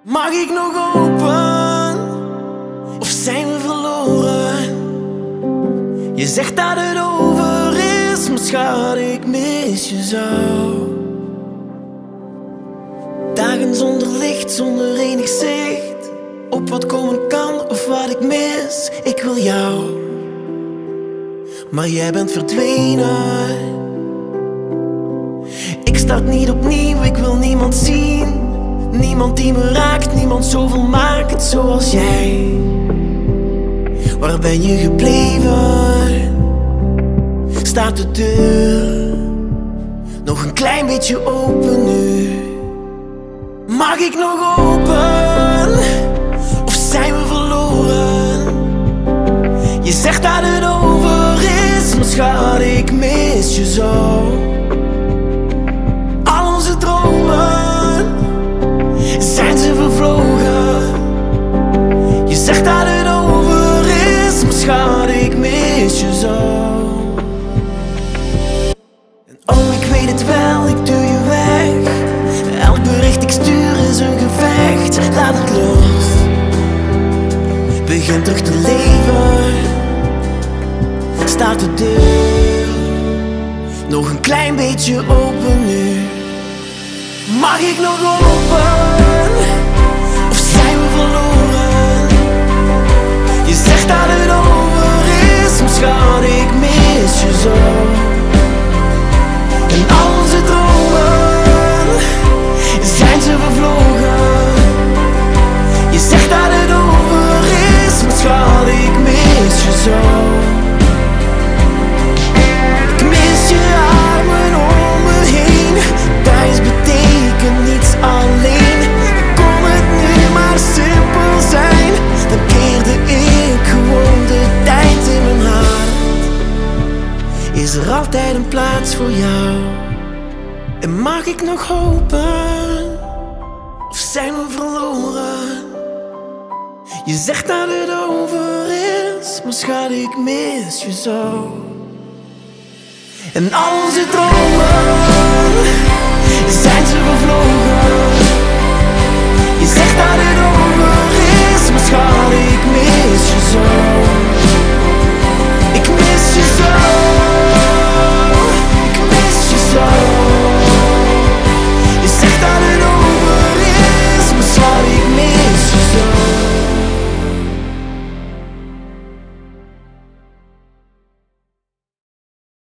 Mag ik nog open? Of zijn we verloren? Je zegt dat het over is, maar schat, ik mis je zo. Dagen zonder licht, zonder enig zicht op wat komen kan of wat ik mis. Ik wil jou, maar jij bent verdwenen. Ik start niet opnieuw, ik wil niemand zien. Niemand die me raakt, niemand zo volmaakt zoals jij. Waar ben je gebleven? Staat de deur nog een klein beetje open nu? Mag ik nog open? Of zijn we verloren? Je zegt dat het over is, maar schat, ik mis je zo. Al onze dromen, zijn ze vervlogen? Je zegt dat het over is, maar schat, ik mis je zo. En oh, ik weet het wel, ik duw je weg. Elk bericht ik stuur is een gevecht. Laat het los, begin terug te leven. Staat de deur nog een klein beetje open nu? Mag ik nog open? Of zijn we verloren? Je zegt dat het over is, maar schat, ik mis je zo. En al onze dromen, zijn ze vervlogen? Je zegt dat het over is, maar schat, ik mis je zo. Ik mis je armen om me heen. Thuis betekent niets alleen. Kon het nu maar simpel zijn, dan keerde ik gewoon de tijd in mijn hart. Is er altijd een plaats voor jou? En mag ik nog hopen? Of zijn we verloren? Je zegt dat het over is, maar schat, ik mis je zo. En al onze dromen,